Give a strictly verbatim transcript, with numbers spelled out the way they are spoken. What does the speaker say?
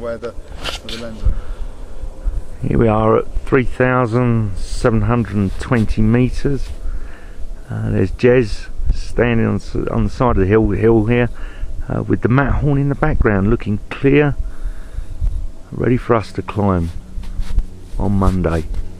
where the, where the lens are. Here we are at three thousand seven hundred twenty metres. Uh, there's Jez standing on, on the side of the hill, hill here uh, with the Matterhorn in the background, looking clear, ready for us to climb on Monday.